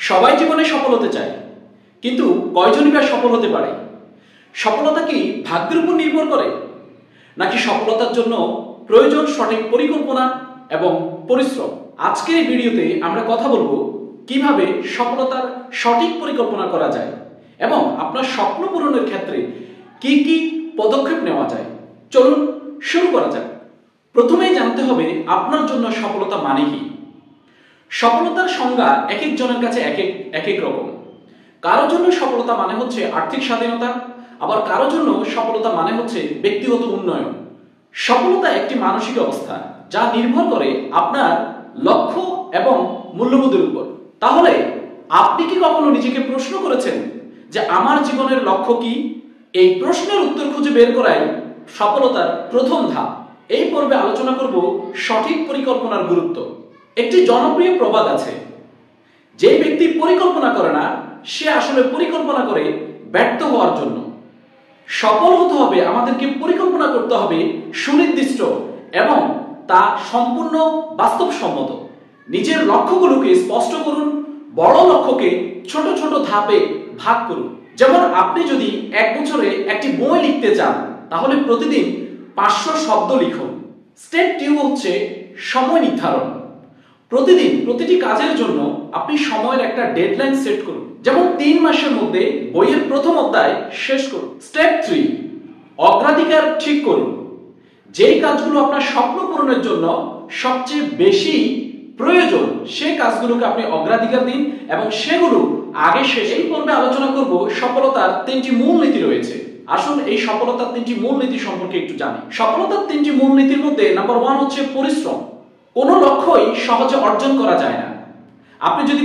সবাই জীবনে সফল হতে চায়, কিন্তু কয়জনই বা সফল হতে পারে? সফলতা কি ভাগ্যের উপর নির্ভর করে, নাকি সফলতার জন্য প্রয়োজন সঠিক পরিকল্পনা এবং পরিশ্রম? আজকের এই ভিডিওতে আমরা কথা বলবো কিভাবে সফলতার সঠিক পরিকল্পনা করা যায় এবং আপনার স্বপ্ন পূরণের ক্ষেত্রে কি কি পদক্ষেপ নেওয়া যায়। চলুন শুরু করা যাক। প্রথমেই জানতে হবে আপনার জন্য সফলতা মানে কি। সফলতার সংজ্ঞা এক একজনের কাছে এক এক রকম। কারোর জন্য সফলতা মানে হচ্ছে আর্থিক স্বাধীনতা, আবার কারোর জন্য সফলতা মানে হচ্ছে ব্যক্তিগত উন্নয়ন। সফলতা একটি মানসিক অবস্থা যা নির্ভর করে আপনার লক্ষ্য এবং মূল্যবোধের উপর। তাহলে আপনি কি কখনো নিজেকে প্রশ্ন করেছেন যে আমার জীবনের লক্ষ্য কি? এই প্রশ্নের উত্তর খুঁজে বের করাই সফলতার প্রথম ধাপ। এই পর্বে আলোচনা করব সঠিক পরিকল্পনার গুরুত্ব। একটি জনপ্রিয় প্রবাদ আছে, যে ব্যক্তি পরিকল্পনা করে না সে আসলে পরিকল্পনা করে ব্যর্থ হওয়ার জন্য। সফল হতে হবে আমাদেরকে পরিকল্পনা করতে হবে সুনির্দিষ্ট এবং তা সম্পূর্ণ বাস্তবসম্মত। নিজের লক্ষ্যগুলোকে স্পষ্ট করুন, বড় লক্ষ্যকে ছোট ছোট ধাপে ভাগ করুন। যেমন আপনি যদি এক বছরে একটি বই লিখতে চান তাহলে প্রতিদিন 500 শব্দ লিখুন। স্টেপ 2 হচ্ছে সময় নির্ধারণ। প্রতিদিন প্রতিটি কাজের জন্য আপনি সময়ের একটা ডেডলাইন সেট করুন, যেমন 3 মাসের মধ্যে বইয়ের প্রথম অধ্যায় শেষ করুন। স্টেপ 3 অগ্রাধিকার ঠিক করুন। যেই কাজগুলো আপনার স্বপ্ন পূরণের জন্য সবচেয়ে বেশি প্রয়োজন সেই কাজগুলোকে আপনি অগ্রাধিকার দিন এবং সেগুলো আগে শেষ। এই পর্বে আলোচনা করব সফলতার 3টি মূলনীতি রয়েছে। আসুন এই সফলতার 3টি মূলনীতি সম্পর্কে একটু জানি। সফলতার 3টি মূলনীতির মধ্যে নাম্বার 1 হচ্ছে পরিশ্রম। কোনো লক্ষ্যই সহজে অর্জন করা যায় না। আপনি যদি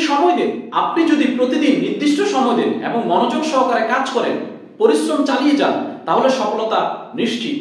প্রতিদিন নির্দিষ্ট সময় দেন এবং মনোযোগ সহকারে কাজ করেন, পরিশ্রম চালিয়ে যান, তাহলে সফলতা নিশ্চিত।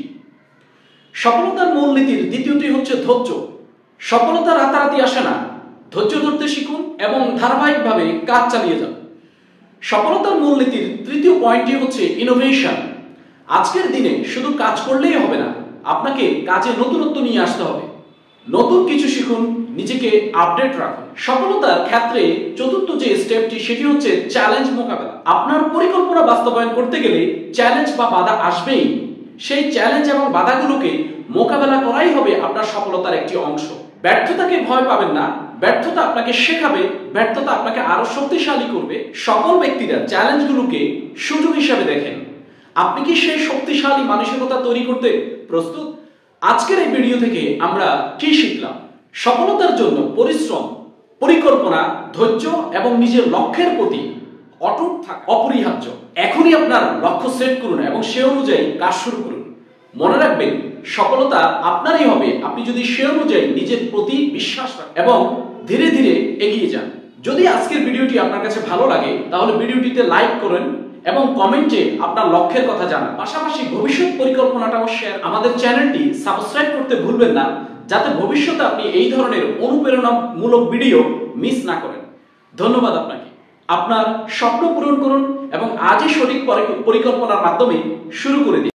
সফলতার মূলনীতির দ্বিতীয়টি হচ্ছে ধৈর্য। সফলতা রাতারাতি আসে না। ধৈর্য ধরতে শিখুন এবং ধারাবাহিকভাবে কাজ চালিয়ে যান। সফলতার মূলনীতির তৃতীয় পয়েন্টটি হচ্ছে ইনোভেশন। আজকের দিনে শুধু কাজ করলেই হবে না, আপনাকে কাজে নতুনত্ব নিয়ে আসতে হবে। নতুন কিছু শিখুন, নিজেকে আপডেট রাখুন। সফলতার ক্ষেত্রে চতুর্থ যে স্টেপটি সেটি হচ্ছে চ্যালেঞ্জ মোকাবেলা। আপনার পরিকল্পনা বাস্তবায়ন করতে গেলে চ্যালেঞ্জ বা বাধা আসবেই। সেই চ্যালেঞ্জ এবং বাধাগুলোকে মোকাবেলা করাই হবে আপনার সফলতার একটি অংশ। ব্যর্থতাকে ভয় পাবেন না, ব্যর্থতা আপনাকে শেখাবে, ব্যর্থতা আপনাকে আরো শক্তিশালী করবে। সকল ব্যক্তিরা চ্যালেঞ্জগুলোকে সুযোগ হিসাবে দেখেন। আপনি কি সেই শক্তিশালী মানসিকতা তৈরি করতে প্রস্তুত? আজকের এই ভিডিও থেকে আমরা কি শিখলাম? সফলতার জন্য পরিশ্রম, পরিকল্পনা, ধৈর্য এবং নিজের লক্ষ্যের প্রতি অটুট থাকা অপরিহার্য। এখনই আপনার লক্ষ্য সেট করুন এবং সে অনুযায়ী কাজ শুরু করুন। মনে রাখবেন, সফলতা আপনারই হবে আপনি যদি সে অনুযায়ী নিজের প্রতি বিশ্বাস রাখেন এবং ধীরে ধীরে এগিয়ে যান। যদি আজকের ভিডিওটি আপনার কাছে ভালো লাগে তাহলে ভিডিওটিতে লাইক করেন এবং কমেন্টে আপনার লক্ষ্যের কথা জানান। পাশাপাশি ভবিষ্যৎ পরিকল্পনাটাও শেয়ার। আমাদের চ্যানেলটি সাবস্ক্রাইব করতে ভুলবেন না, যাতে ভবিষ্যতে আপনি এই ধরনের অনুপ্রেরণামূলক ভিডিও মিস না করেন। ধন্যবাদ আপনাকে। আপনার স্বপ্ন পূরণ করুন এবং আজই সঠিক পরিকল্পনার মাধ্যমে শুরু করে দিন।